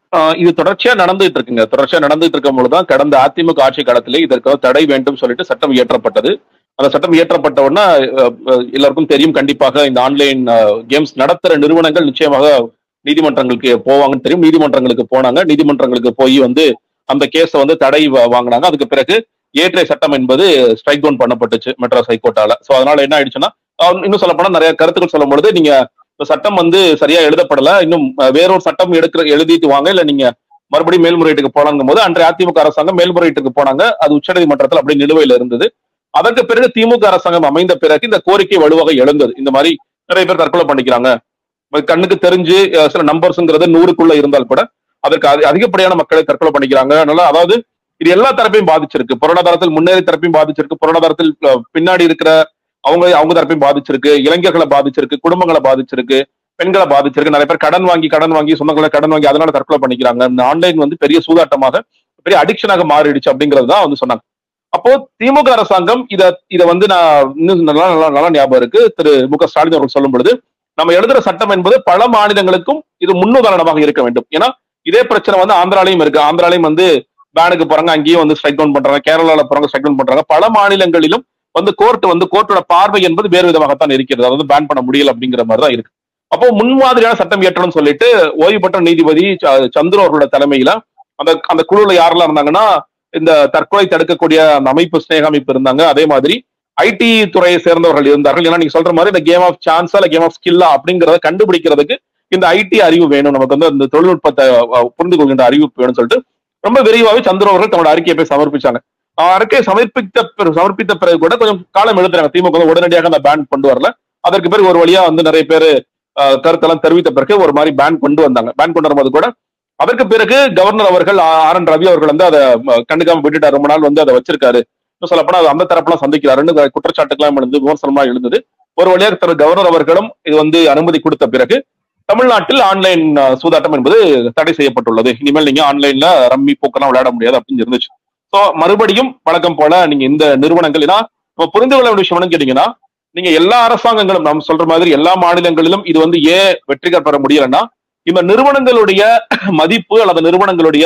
இது தொடர்ச்சியா நடந்துட்டு இருக்குங்க. தொடர்ச்சியா நடந்துட்டு இருக்கும் பொழுதுதான் கடந்த அதிமுக ஆட்சி காலத்திலே இதற்கு தடை வேண்டும் சொல்லிட்டு சட்டம் இயற்றப்பட்டது. அந்த சட்டம் இயற்றப்பட்ட உடனே எல்லாருக்கும் தெரியும், கண்டிப்பாக இந்த ஆன்லைன் கேம்ஸ் நடத்துற நிறுவனங்கள் நிச்சயமாக நீதிமன்றங்களுக்கு போவாங்கன்னு தெரியும். நீதிமன்றங்களுக்கு போனாங்க. நீதிமன்றங்களுக்கு போய் வந்து அந்த கேஸ வந்து தடை வாங்கினாங்க. அதுக்கு பிறகு ஏற்றைய சட்டம் என்பது ஸ்ட்ரைக் டவுன் பண்ணப்பட்டுச்சு மெட்ராஸ் ஹைகோர்ட்டால. சோ அதனால என்ன ஆயிடுச்சுன்னா, இன்னும் சொல்ல போனா நிறைய கருத்துக்கள் சொல்லும் பொழுது, நீங்க இந்த சட்டம் வந்து சரியா எழுதப்படல, இன்னும் வேறொரு சட்டம் எழுதிட்டு வாங்க, இல்ல நீங்க மறுபடியும் மேல்முறையீட்டுக்கு போலாங்கும் போது அன்றைய அதிமுக அரசாங்கம் மேல்முறையீட்டுக்கு போனாங்க. அது உச்சநீதிமன்றத்தில் அப்படியே நிலுவையில் இருந்தது. அதற்கு பிறகு திமுக அரசாங்கம் அமைந்த பிறகு இந்த கோரிக்கை வலுவாக எழுந்தது. இந்த மாதிரி நிறைய பேர் தற்கொலை பண்ணிக்கிறாங்க, கண்ணுக்கு தெரிஞ்சு சில நம்பர்ஸ்ங்கிறது 100க்குள்ள இருந்தால் கூட அதற்கு அதிகப்படியான மக்களை தற்கொலை பண்ணிக்கிறாங்க. அதனால அதாவது இது எல்லா தரப்பையும் பாதிச்சிருக்கு. பொருளாதாரத்தில் முன்னேறி தரப்பையும் பாதிச்சிருக்கு, பொருளாதாரத்தில் பின்னாடி இருக்கிற அவங்க தரப்பையும் பாதிச்சிருக்கு, இளைஞர்களை பாதிச்சிருக்கு, குடும்பங்களை பாதிச்சிருக்கு, பெண்களை பாதிச்சிருக்கு. நிறைய பேர் கடன் வாங்கி சொந்தங்களை கடன் வாங்கி அதனால தற்கொலை பண்ணிக்கிறாங்க. இந்த ஆன்லைன் வந்து பெரிய சூதாட்டமாக, பெரிய அடிக்ஷனாக மாறிடுச்சு அப்படிங்கிறது தான் வந்து சொன்னாங்க. அப்போ திமுக அரசாங்கம் இத வந்து நான் இன்னும் நல்லா ஞாபகம் இருக்கு, திரு மு க ஸ்டாலின் அவர்கள் சொல்லும் பொழுது, நம்ம எழுதுற சட்டம் என்பது பல மாநிலங்களுக்கும் இது முன்னுதாரணமாக இருக்க வேண்டும். ஏன்னா இதே பிரச்சனை வந்து ஆந்திராலையும் இருக்கு. ஆந்திராலையும் வந்து பேனுக்கு போறாங்க, அங்கேயும் வந்து ஸ்ட்ரைக் டவுன் பண்றாங்க, கேரளால போறாங்க ஸ்ட்ரைக் டவுன் பண்றாங்க. பல மாநிலங்களிலும் வந்து கோர்ட்டோட பார்வை என்பது வேறு விதமாகத்தான் இருக்கிறது. அதாவது பேன் பண்ண முடியல அப்படிங்கிற மாதிரி தான் இருக்கு. அப்போ முன்மாதிரியான சட்டம் இயற்றணும்னு சொல்லிட்டு ஓய்வு பெற்ற நீதிபதி சந்துரு அவர்களோட தலைமையில அந்த குழுல யாரெல்லாம் இருந்தாங்கன்னா, இந்த தற்கொலை தடுக்கக்கூடிய அந்த அமைப்பு, ஸ்னேக அமைப்பு இருந்தாங்க. அதே மாதிரி ஐடி துறையை சேர்ந்தவர்கள் இருந்தார்கள். ஏன்னா நீங்க சொல்ற மாதிரி இந்த கேம் ஆஃப் சான்ஸா இல்ல கேம் ஆஃப் ஸ்கில்லா அப்படிங்கறத கண்டுபிடிக்கிறதுக்கு இந்த ஐடி அறிவு வேணும், நமக்கு வந்து இந்த தொழில்நுட்பத்தை புரிந்து கொள்கின்ற அறிவு வேணும்னு சொல்லிட்டு ரொம்ப விரைவாகவே சந்திர அவர்கள் தன்னோட அறிக்கையை போய் சமர்ப்பிச்சாங்க. அறிக்கை சமர்ப்பித்த பிறகு கூட கொஞ்சம் காலம் எழுதுறாங்க. திமுக உடனடியாக அந்த பேன் கொண்டு வரல. அதற்கு பிறகு ஒரு வழியா வந்து நிறைய பேர் கருத்தெல்லாம் தெரிவித்த பிறகு ஒரு மாதிரி பேன் கொண்டு வந்தாங்க. பேன் கொண்டு வரும்போது கூட அதற்கு பிறகு கவர்னர் அவர்கள் ஆர் என் ரவி அவர்கள் வந்து அதை கண்டுக்காம விட்டுட்டார். ரொம்ப நாள் வந்து அதை வச்சிருக்காரு. சொல்லப்போனா அந்த தரப்பெல்லாம் சந்திக்கிறாருன்னு குற்றச்சாட்டுக்கெல்லாம் எழுந்து விமர்சனமா எழுந்தது. ஒரு வழியாக திரு கவர்னர் அவர்களும் இது வந்து அனுமதி கொடுத்த பிறகு தமிழ்நாட்டில் ஆன்லைன் சூதாட்டம் என்பது தடை செய்யப்பட்டுள்ளது. இனிமேல் நீங்க ஆன்லைன்ல ரம்மி போக்கெல்லாம் விளையாட முடியாது அப்படின்னு இருந்துச்சு. சோ மறுபடியும் வழக்கம் போல நீங்க இந்த நிறுவனங்கள், ஏன்னா புரிந்து கொள்ள வேண்டிய விஷயம் என்னன்னு கேட்டீங்கன்னா, நீங்க எல்லா அரசாங்கங்களும் நம்ம சொல்ற மாதிரி எல்லா மாநிலங்களிலும் இது வந்து ஏன் வெற்றிகர பெற முடியலன்னா, இந்த நிறுவனங்களுடைய மதிப்பு அல்லது நிறுவனங்களுடைய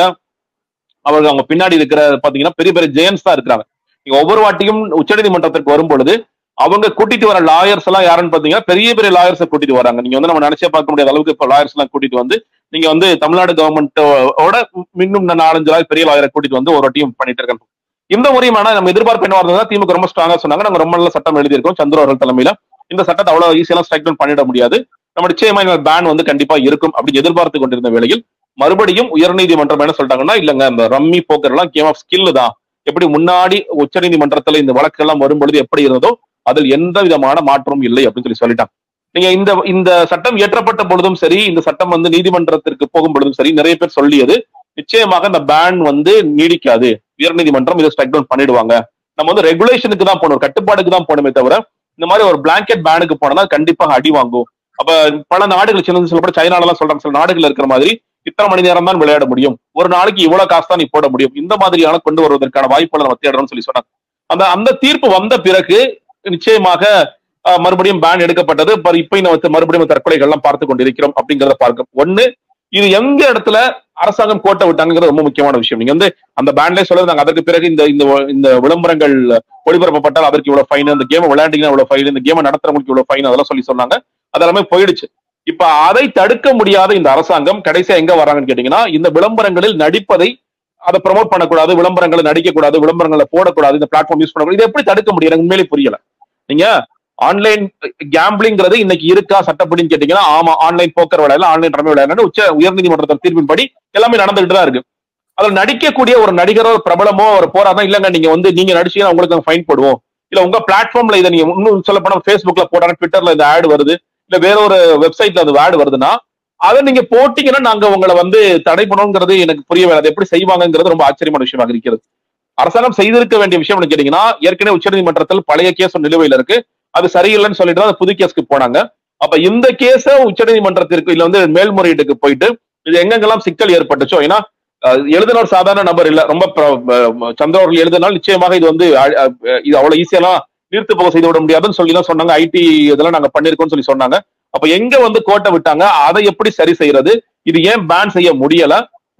அவங்க பின்னாடி இருக்கிற பாத்தீங்கன்னா பெரிய பெரிய ஜெயன்ஸ் தான் இருக்கிறாங்க. நீங்க ஒவ்வொரு வாட்டியும் உச்சநீதிமன்றத்திற்கு வரும் பொழுது அவங்க கூட்டிட்டு வர லாயர்ஸ் எல்லாம் யாருன்னு பாத்தீங்கன்னா பெரிய பெரிய லாயர்ஸை கூட்டிட்டு வராங்க. நீங்க வந்து நம்ம நினைச்சே பார்க்க முடியாத அளவுக்கு இப்ப லாயர்ஸ் எல்லாம் கூட்டிட்டு வந்து நீங்க வந்து தமிழ்நாடு கவர்மெண்டோட இன்னும் 4-5 பெரிய லாயரை கூட்டிட்டு வந்து ஒரு வாட்டியும் பண்ணிட்டு இருக்காங்க. இந்த முறையும் ஆனா நம்ம எதிர்பார்ப்பு என்ன வரதுன்னா, திமுக ரொம்ப ஸ்ட்ராங்கா சொன்னாங்க, நாங்க ரொம்ப நல்ல சட்டம் எழுதியிருக்கோம் சந்திர அவர்கள் தலைமையில, இந்த சட்டத்தை அவ்வளவு ஈஸியெல்லாம் ஸ்ட்ரைக் டவுன் பண்ணிட முடியாது, நம்ம நிச்சயமா இந்த பேன் வந்து கண்டிப்பா இருக்கும் அப்படின்னு எதிர்பார்த்து கொண்டிருந்த வேளையில் மறுபடியும் உயர்நீதிமன்றம் என்ன சொல்லிட்டாங்கன்னா, இல்லங்க இந்த ரம்மி போக்கர் எல்லாம் கேம் ஆஃப் ஸ்கில் தான், எப்படி முன்னாடி உச்சநீதிமன்றத்துல இந்த வழக்கு எல்லாம் வரும்பொழுது எப்படி இருந்ததோ அதில் எந்த விதமான மாற்றமும் இல்லை அப்படின்னு சொல்லிட்டாங்க. நீங்க இந்த சட்டம் இயற்றப்பட்ட பொழுதும் சரி, இந்த சட்டம் வந்து நீதிமன்றத்திற்கு போகும் பொழுதும் சரி, நிறைய பேர் சொல்லியது நிச்சயமாக இந்த பேன் வந்து நீடிக்காது, உயர்நீதிமன்றம் இதை ஸ்ட்ரைக் டவுன் பண்ணிடுவாங்க, நம்ம வந்து ரெகுலேஷனுக்கு தான் போகணும், கட்டுப்பாடுக்கு தான் போகணுமே தவிர இந்த மாதிரி ஒரு பிளாங்கெட் பேனுக்கு போனா கண்டிப்பாக அடி வாங்கும். அப்ப பல நாடுகள் சின்ன சொல்லப்பட சைனால எல்லாம் சொல்றாங்க, சில நாடுகள் இருக்கிற மாதிரி இத்தனை மணி நேரம் தான் விளையாட முடியும், ஒரு நாளைக்கு இவ்வளவு காசு தான் நீ போட முடியும், இந்த மாதிரியான கொண்டு வருவதற்கான வாய்ப்புகளை நம்ம தேடுறோம்னு சொல்லி சொன்னாங்க. அந்த தீர்ப்பு வந்த பிறகு நிச்சயமாக மறுபடியும் பேன் எடுக்கப்பட்டது. இப்ப மறுபடியும் தற்கொலைகள் எல்லாம் பார்த்து கொண்டிருக்கிறோம் அப்படிங்கிறத பார்க்க. ஒண்ணு, இது எங்க இடத்துல அரசாங்கம் கோட்டை விட்டாங்கிறது ரொம்ப முக்கியமான விஷயம். நீங்க வந்து அந்த பேன்ல சொல்லுறாங்க, அதற்கு பிறகு இந்த விளம்பரங்கள் ஒளிபரப்பப்பட்டால் அதற்கு இவ்வளவு ஃபைன், இந்த கேம் விளையாண்டீங்கன்னா இவ்வளவு ஃபைன், இந்த கேம் நடத்துறவங்களுக்கு இவ்வளவு ஃபைன், அதெல்லாம் சொல்லி சொன்னாங்க. அதெல்லாமே போயிடுச்சு. இப்ப அதை தடுக்க முடியாத இந்த அரசாங்கம் கடைசியா எங்க வராங்கன்னு கேட்டீங்கன்னா, இந்த விளம்பரங்களில் நடிப்பதை அதை ப்ரமோட் பண்ணக்கூடாது, விளம்பரங்களை நடிக்கக்கூடாது, விளம்பரங்களை போடக்கூடாது, இந்த பிளாட்ஃபார்ம் யூஸ் பண்ணக்கூடாது. இதை எப்படி தடுக்க முடியும் எனக்கு உண்மையிலே புரியல. நீங்க ஆன்லைன் கேம்பிளிங்கிறது இன்னைக்கு இருக்கா சட்டப்படின்னு கேட்டீங்கன்னா, ஆமா, ஆன்லைன் போக்கர் விளையாடலாம், ஆன்லைன் ரம்மி விளையாடலாம், உயர்நீதிமன்றத்தின் தீர்ப்பின்படி எல்லாமே நடந்துகிட்டு தான் இருக்கு. அதுல நடிக்கக்கூடிய ஒரு நடிகரோ பிரபலமோ ஒரு போராட்டம் இல்லங்க, நீங்க வந்து நீங்க நடிச்சீங்கன்னா உங்களுக்கு ஃபைன் போடுவோம், இல்ல உங்க பிளாட்ஃபார்ம்ல இதை நீங்க இன்னும் சொல்ல போனா Facebookல போடாங்க, ட்விட்டர்ல இந்த ஆட் வருது, இல்ல வேற ஒரு வெப்சைட்ல அது ஆட் வருதுன்னா அதை நீங்க போட்டீங்கன்னா நாங்க உங்களை வந்து தடை பண்ணணுங்கிறது எனக்கு புரியவே. அதை எப்படி செய்வாங்கிறது ரொம்ப ஆச்சரியமான விஷயமாக இருக்கிறது. அரசாங்கம் செய்திருக்க வேண்டிய விஷயம் கேட்டீங்கன்னா, ஏற்கனவே உச்சநீதிமன்றத்தில் பழைய கேஸ் நிலுவையில் இருக்கு, அது சரியில்லைன்னு சொல்லிட்டு அது புது கேஸ்க்கு போனாங்க. அப்ப இந்த கேஸ உச்சநீதிமன்றத்திற்கு இல்ல வந்து மேல்முறையீட்டுக்கு போயிட்டு இது எங்கெங்கெல்லாம் சிக்கல் ஏற்பட்டுச்சோ, ஏன்னா எழுதினார் சாதாரண நபர் இல்ல, ரொம்ப சந்திரவர்கள் எழுதினால் நிச்சயமாக இது வந்து இது அவ்வளவு ஈஸியெல்லாம் நீர்த்து போக செய்து விட முடியாதுன்னு சொல்லி தான் சொன்னாங்க. ஐடி இதெல்லாம் நாங்க பண்ணிருக்கோம்னு சொல்லி சொன்னாங்க. அப்ப எங்க வந்து கோட்டை விட்டாங்க, அதை எப்படி சரி செய்யறது, இது ஏன் பேன் செய்ய முடியல,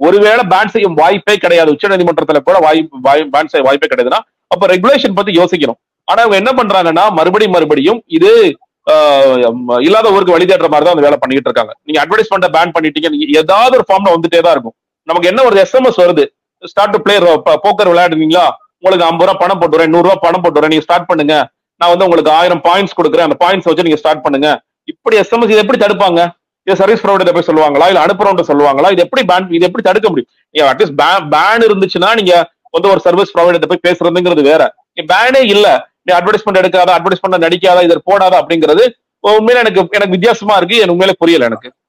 ஒருவேளை பேன் செய்யும் வாய்ப்பே கிடையாது, உச்ச நீதிமன்றத்துல கூட பேன் செய்ய வாய்ப்பே கிடையாதுன்னா அப்ப ரெகுலேஷன் பத்தி யோசிக்கணும். ஆனா அவங்க என்ன பண்றாங்கன்னா மறுபடியும் இது இல்லாத ஊருக்கு வழி தேடுற மாதிரி தான் அந்த வேலை பண்ணிட்டு இருக்காங்க. நீங்க அட்வர்டைஸ்மெண்ட்டை பேன் பண்ணிட்டீங்க, ஏதாவது ஒரு ஃபார்ம்ல வந்துட்டே தான் இருக்கும். நமக்கு என்ன ஒரு SMS வருது, ஸ்டார்ட் டு பிளே போக்கர் விளையாடுறீங்களா, உங்களுக்கு 50 ரூபா பணம் போட்டு வரேன், 100 ரூபா பணம் போட்டு வரேன், நீங்க ஸ்டார்ட் பண்ணுங்க, நான் வந்து உங்களுக்கு 1000 பாயிண்ட்ஸ் கொடுக்குறேன், அந்த பாயிண்ட்ஸ் வச்சு நீங்க ஸ்டார்ட் பண்ணுங்க. இப்படி SMS இதை எப்படி தடுப்பாங்க? இது சர்வீஸ் ப்ரொவைடர் போய் சொல்லுவாங்களா, இல்ல அனுப்புறவங்க சொல்லுவாங்களா? இது எப்படி தடுக்க முடியும்? அட்லீஸ்ட் பேன் இருந்துச்சுன்னா நீங்க வந்து ஒரு சர்வீஸ் ப்ரொவைடர் போய் பேசுறதுங்கிறது வேற. பேனே இல்ல, நீ அட்வர்டைஸ்மெண்ட் எடுக்காத, அட்வர்டைஸ்மெண்ட் நடிக்காத, இதை போடாத அப்படிங்கிறது உண்மையில எனக்கு வித்தியாசமா இருக்கு, எனக்கு உண்மையில புரியல எனக்கு.